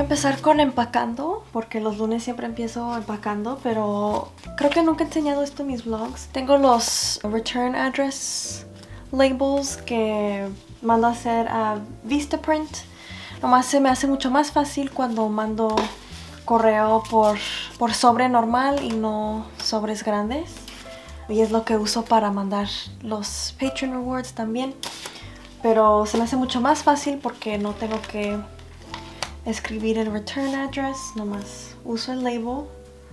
empezar con empacando, porque los lunes siempre empiezo empacando, pero creo que nunca he enseñado esto en mis vlogs. Tengo los return address labels que mando a hacer a Vistaprint. Nomás se me hace mucho más fácil cuando mando correo por sobre normal y no sobres grandes. Y es lo que uso para mandar los Patreon Rewards también. Pero se me hace mucho más fácil porque no tengo que escribir el return address. Nomás uso el label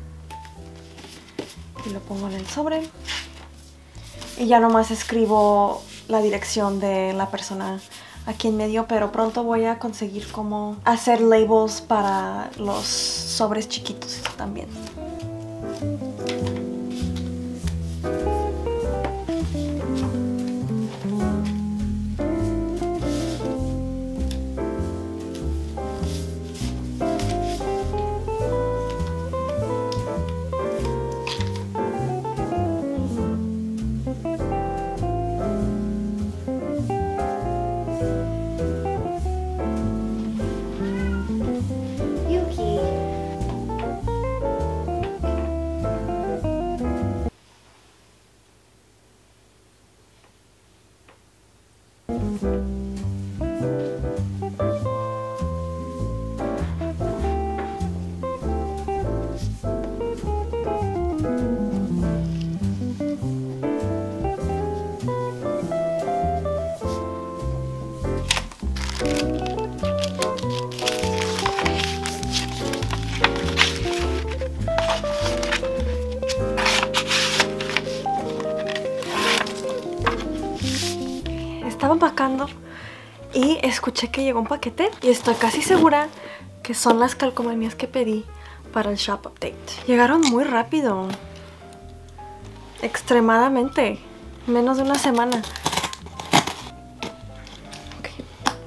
y lo pongo en el sobre. Y ya nomás escribo la dirección de la persona a quien me dio, pero pronto voy a conseguir cómo hacer labels para los sobres chiquitos también. Estaba empacando y escuché que llegó un paquete y estoy casi segura que son las calcomanías que pedí para el shop update. Llegaron muy rápido, extremadamente, menos de una semana. Okay.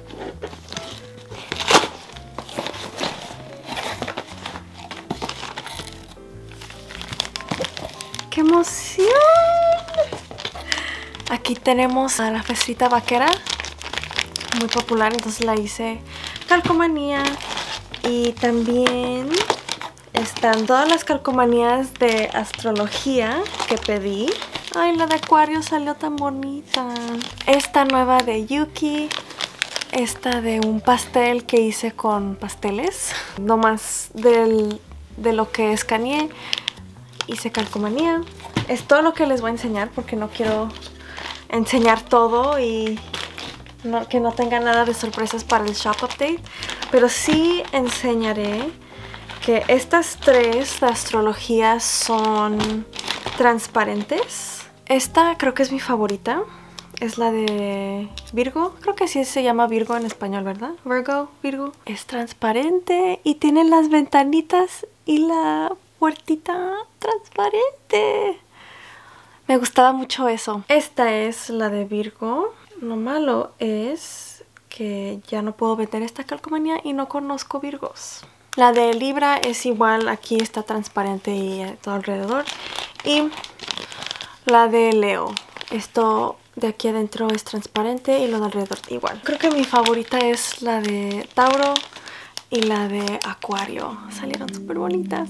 ¡Qué emoción! Aquí tenemos a la fresita vaquera, muy popular, entonces la hice calcomanía. Y también están todas las calcomanías de astrología que pedí. Ay, la de Acuario salió tan bonita. Esta nueva de Yuki. Esta de un pastel que hice con pasteles. No más de lo que escaneé. Hice calcomanía. Es todo lo que les voy a enseñar porque no quiero enseñar todo y que no tenga nada de sorpresas para el shop update. Pero sí enseñaré que estas tres de astrología son transparentes. Esta creo que es mi favorita. Es la de Virgo. Creo que sí se llama Virgo en español, ¿verdad? Virgo. Es transparente y tiene las ventanitas y la puertita transparente. Me gustaba mucho eso. Esta es la de Virgo. Lo malo es que ya no puedo vender esta calcomanía y no conozco Virgos. La de Libra es igual. Aquí está transparente y todo alrededor. Y la de Leo. Esto de aquí adentro es transparente y lo de alrededor igual. Creo que mi favorita es la de Tauro y la de Acuario. Salieron súper bonitas.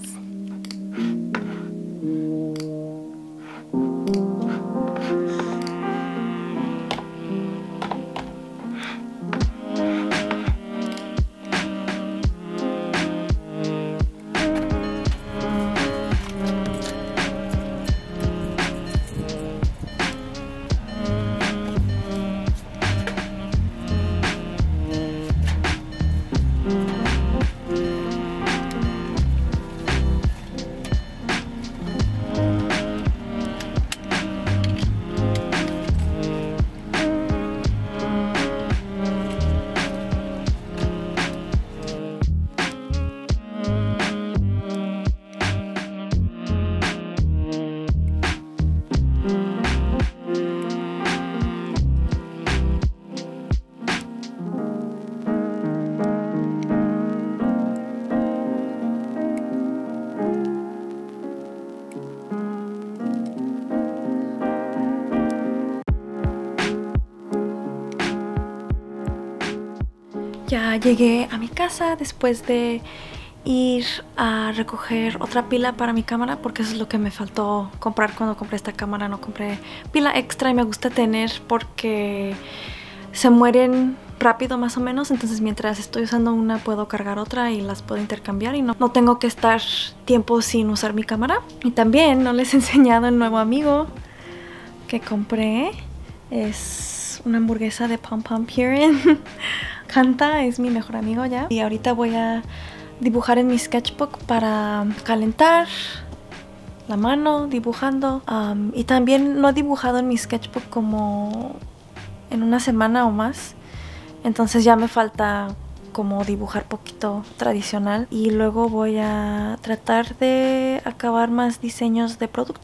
Ya llegué a mi casa después de ir a recoger otra pila para mi cámara, porque eso es lo que me faltó comprar cuando compré esta cámara. No compré pila extra y me gusta tener porque se mueren rápido más o menos, entonces mientras estoy usando una puedo cargar otra y las puedo intercambiar y no tengo que estar tiempo sin usar mi cámara. Y también no les he enseñado el nuevo amigo que compré. Es una hamburguesa de Pom Pom Purin. Canta, es mi mejor amigo ya. Y ahorita voy a dibujar en mi sketchbook para calentar la mano dibujando. Y también no he dibujado en mi sketchbook como en una semana o más. Entonces ya me falta como dibujar poquito tradicional. Y luego voy a tratar de acabar más diseños de producto.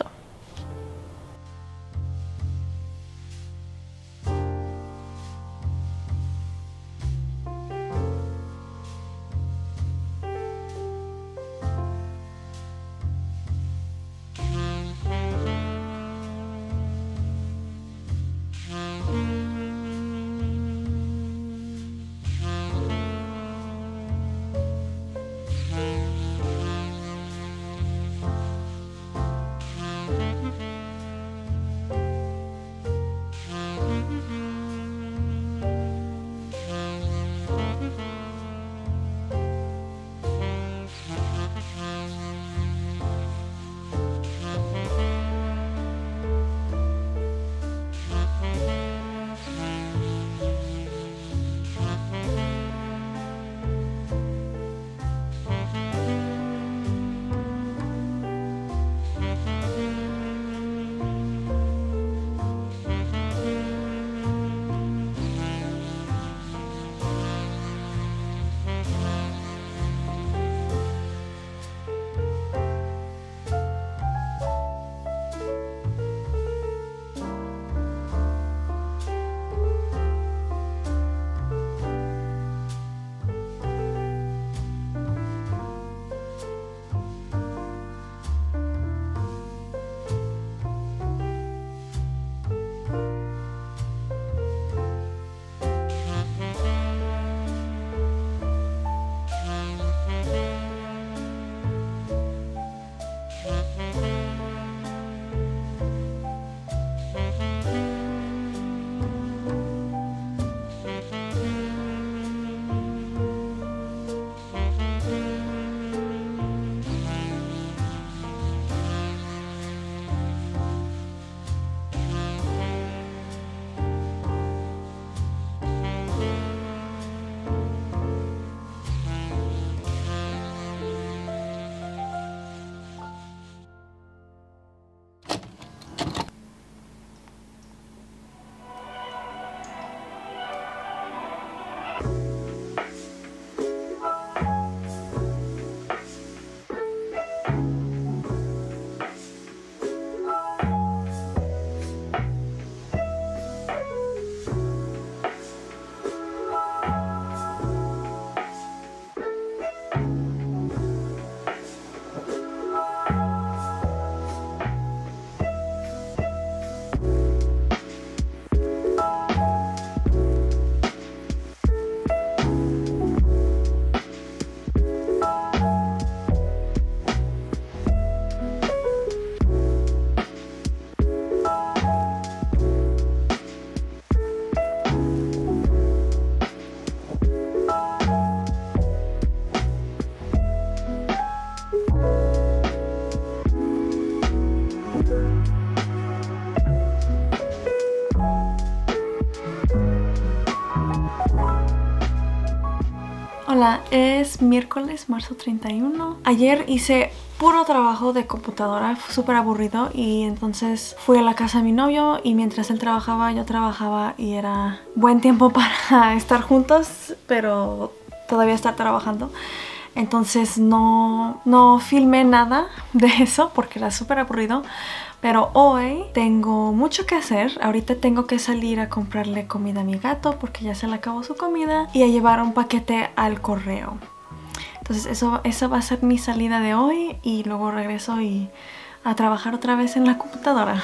Hola, es miércoles, marzo 31. Ayer hice puro trabajo de computadora, fue súper aburrido y entonces fui a la casa de mi novio y mientras él trabajaba, yo trabajaba y era buen tiempo para estar juntos, pero todavía estar trabajando. Entonces no filmé nada de eso porque era súper aburrido. Pero hoy tengo mucho que hacer. Ahorita tengo que salir a comprarle comida a mi gato porque ya se le acabó su comida y a llevar un paquete al correo. Entonces eso va a ser mi salida de hoy y luego regreso y a trabajar otra vez en la computadora.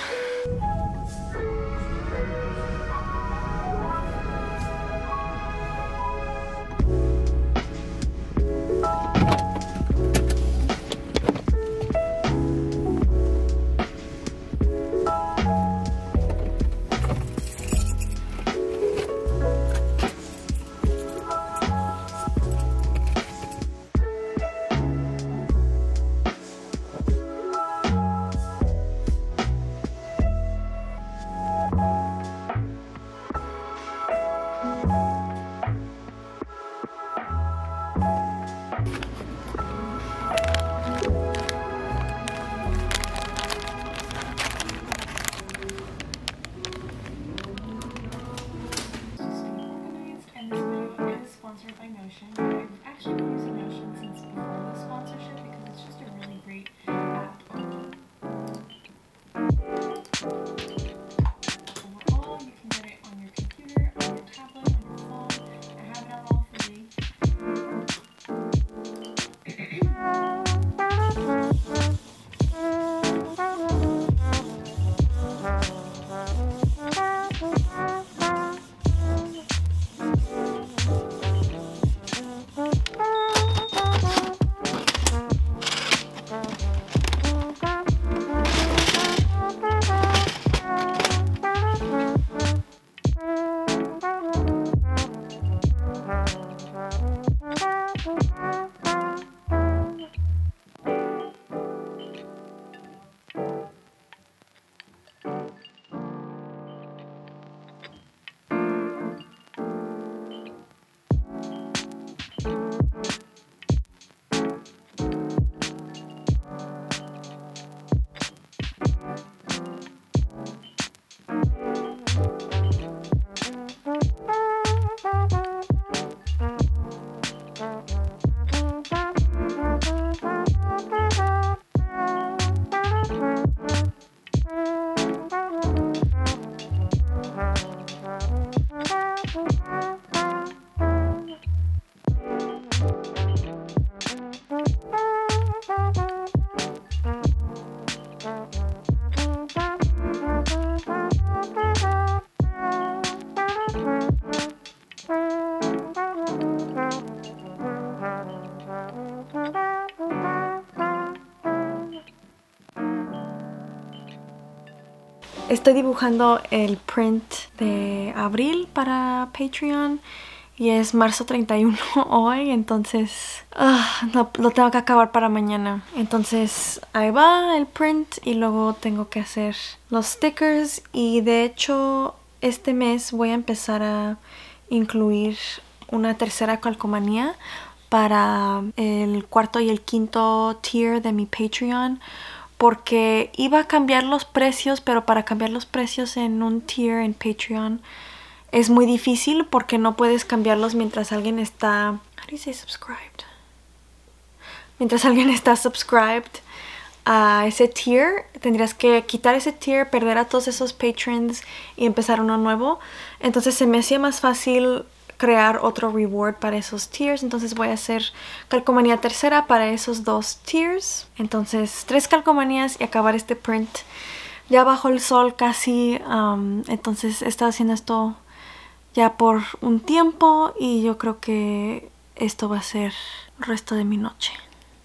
Estoy dibujando el print de abril para Patreon y es marzo 31 hoy, entonces lo tengo que acabar para mañana. Entonces ahí va el print y luego tengo que hacer los stickers, y de hecho este mes voy a empezar a incluir una tercera calcomanía para el cuarto y el quinto tier de mi Patreon, porque iba a cambiar los precios, pero para cambiar los precios en un tier en Patreon es muy difícil porque no puedes cambiarlos mientras alguien está... How do you say subscribed? Mientras alguien está subscribed a ese tier, tendrías que quitar ese tier, perder a todos esos patrons y empezar uno nuevo. Entonces se me hacía más fácil crear otro reward para esos tiers. Entonces voy a hacer calcomanía tercera para esos dos tiers. Entonces 3 calcomanías y acabar este print. Ya bajo el sol casi, entonces he estado haciendo esto ya por un tiempo y yo creo que esto va a ser el resto de mi noche.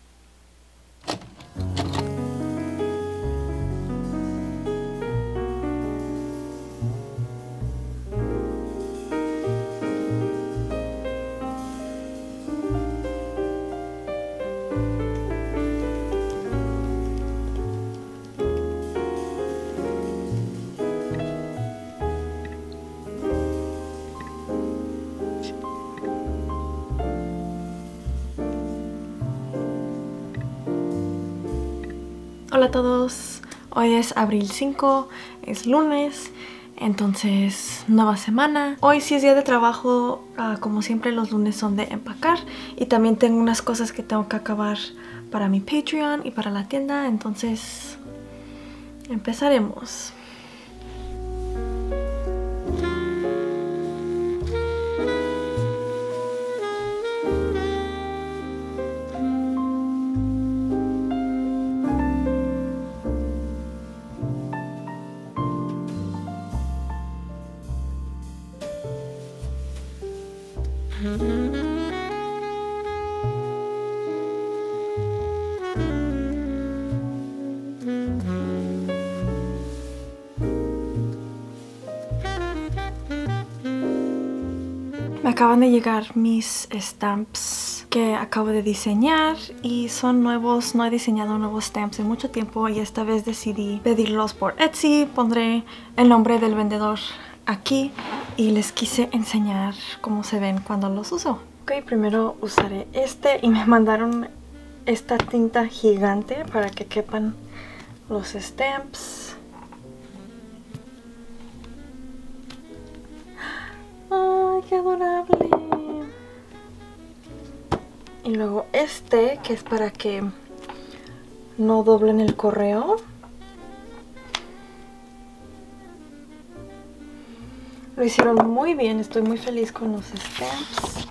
Hola a todos, hoy es abril 5, es lunes, entonces nueva semana. Hoy sí es día de trabajo, como siempre los lunes son de empacar, y también tengo unas cosas que tengo que acabar para mi Patreon y para la tienda, entonces empezaremos. Me acaban de llegar mis stamps que acabo de diseñar y son nuevos. No he diseñado nuevos stamps en mucho tiempo y esta vez decidí pedirlos por Etsy. Pondré el nombre del vendedor aquí y les quise enseñar cómo se ven cuando los uso. Ok, primero usaré este y me mandaron esta tinta gigante para que quepan los stamps. ¡Ay, qué adorable! Y luego este, que es para que no doblen el correo. Lo hicieron muy bien, estoy muy feliz con los stamps.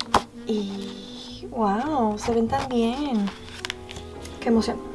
Y wow, se ven tan bien. ¡Qué emoción!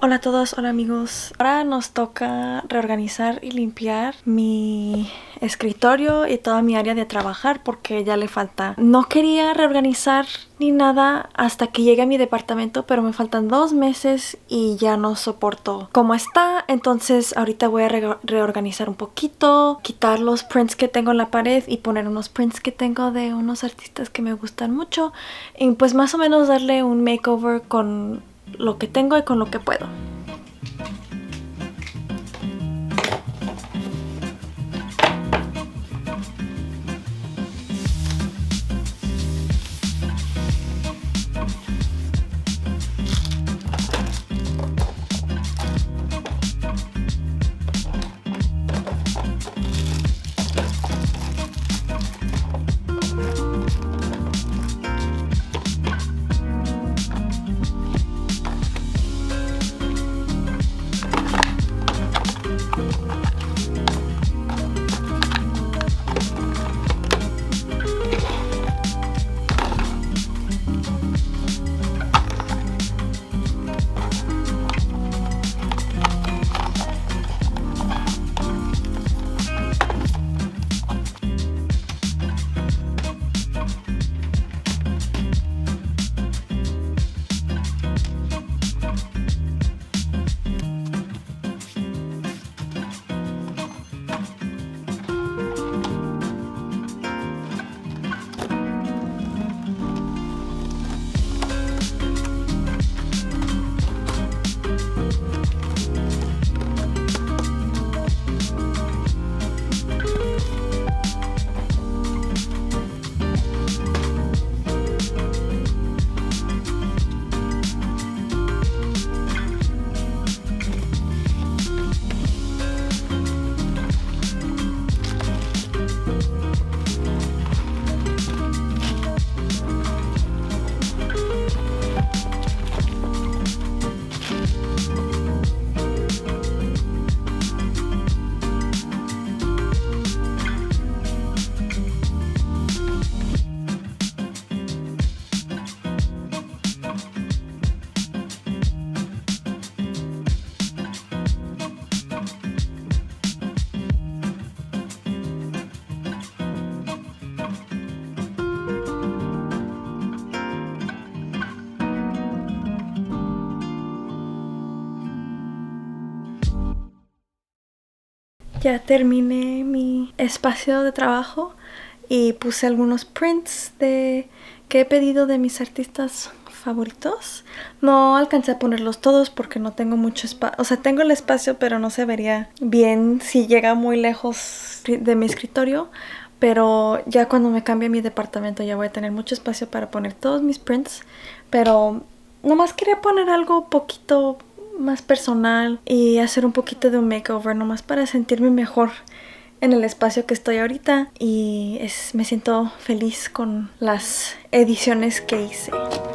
Hola a todos, hola amigos. Ahora nos toca reorganizar y limpiar mi escritorio y toda mi área de trabajar porque ya le falta. No quería reorganizar ni nada hasta que llegue a mi departamento, pero me faltan 2 meses y ya no soporto cómo está. Entonces ahorita voy a reorganizar un poquito, quitar los prints que tengo en la pared y poner unos prints que tengo de unos artistas que me gustan mucho y pues más o menos darle un makeover con lo que tengo y con lo que puedo. Ya terminé mi espacio de trabajo y puse algunos prints que he pedido de mis artistas favoritos. No alcancé a ponerlos todos porque no tengo mucho espacio. O sea, tengo el espacio, pero no se vería bien si llega muy lejos de mi escritorio. Pero ya cuando me cambie a mi departamento ya voy a tener mucho espacio para poner todos mis prints. Pero nomás quería poner algo poquito más personal y hacer un poquito de un makeover nomás para sentirme mejor en el espacio que estoy ahorita y me siento feliz con las ediciones que hice.